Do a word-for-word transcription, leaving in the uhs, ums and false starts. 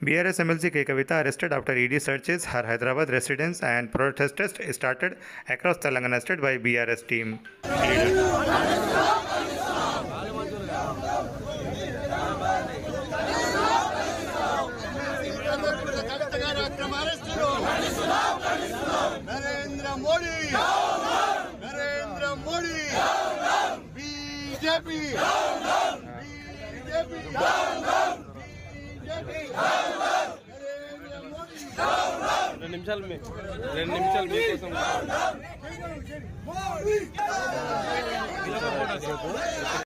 B R S M L C K Kavita arrested after E D searches her Hyderabad residence and protests started across Telangana state by B R S team Narendra Modi, Narendra Modi, B J P, B J P, B J P, రెండు నిమిషాలు మీ రెండు నిమిషాలు మీకోసం